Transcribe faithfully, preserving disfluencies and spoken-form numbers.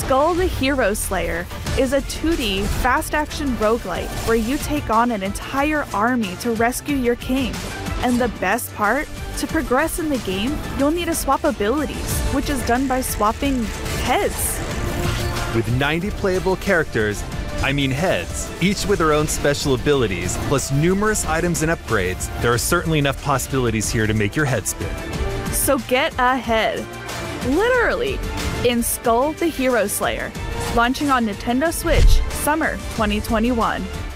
Skull the Hero Slayer is a two D fast-action roguelite where you take on an entire army to rescue your king. And the best part? To progress in the game, you'll need to swap abilities, which is done by swapping heads. With ninety playable characters, I mean heads, each with their own special abilities, plus numerous items and upgrades, there are certainly enough possibilities here to make your head spin. So get ahead, literally, in Skull the Hero Slayer, launching on Nintendo Switch summer twenty twenty-one.